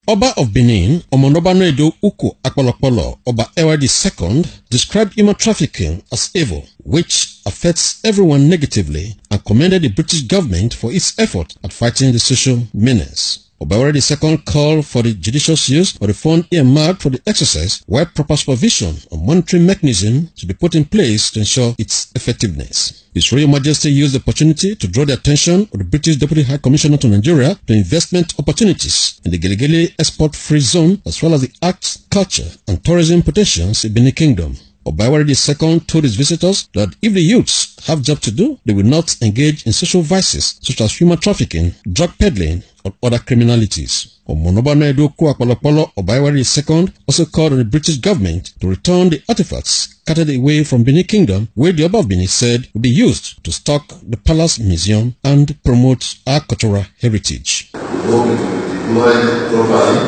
Oba of Benin, Omonobanedo Uko Akpolokpolo, Oba Ewadi II, described human trafficking as evil, which affects everyone negatively, and commended the British government for its effort at fighting the social menace. Oba Ewadi II called for the judicious use of the fund earmarked for the exercise, while proper supervision and monitoring mechanism to be put in place to ensure its effectiveness. His Royal Majesty used the opportunity to draw the attention of the British Deputy High Commissioner to Nigeria to investment opportunities in the Gelegele export-free zone, as well as the arts, culture, and tourism potentials in Benin Kingdom. Oba Ewadi II told his visitors that if the youths have job to do, they will not engage in social vices such as human trafficking, drug peddling, or other criminalities. Omonobanedo Akpolokpolo Oba Ewadi II also called on the British government to return the artifacts carted away from Benin Kingdom, where the Oba of Benin said will be used to stock the Palace Museum and promote our cultural heritage. We hope it will be deployed properly,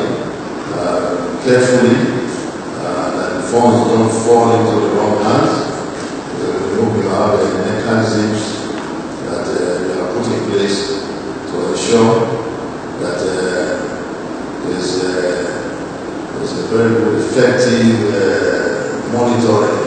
carefully, that the funds don't fall into the wrong hands. We hope we have mechanisms that we are put in place to ensure that there's a very good, effective monitoring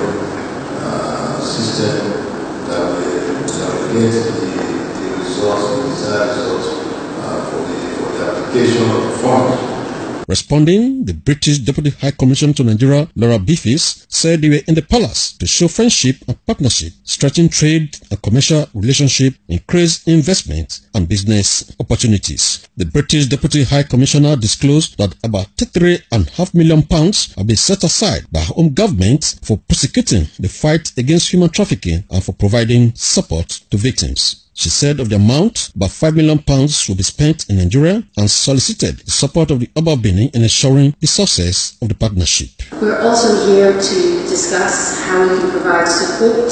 system that will get the results, the desired results for the application of the fund. Responding, the British Deputy High Commissioner to Nigeria, Laura Beefis, said they were in the palace to show friendship and partnership, stretching trade and commercial relationship, increase investment and business opportunities. The British Deputy High Commissioner disclosed that about £33.5 million have been set aside by her home government for prosecuting the fight against human trafficking and for providing support to victims. She said of the amount, about £5 million will be spent in Nigeria, and solicited the support of the Oba of Benin in ensuring the success of the partnership. We're also here to discuss how we can provide support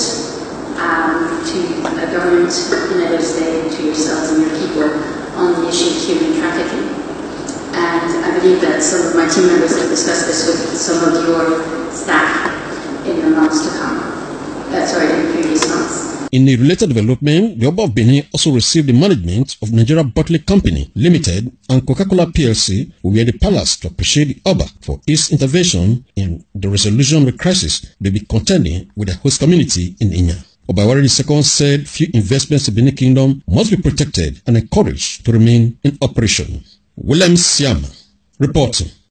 to a government in Edo State, to yourselves and your people, on the issue of human trafficking. And I believe that some of my team members have discussed this with some of your staff in the months to come. In previous months. In a related development, the Oba of Benin also received the management of Nigeria Bottling Company Limited and Coca-Cola PLC, who were at the palace to appreciate the Oba for his intervention in the resolution of the crisis they be contending with the host community in Inya. Oba Ewadi II said few investments in Benin Kingdom must be protected and encouraged to remain in operation. William Siama reporting.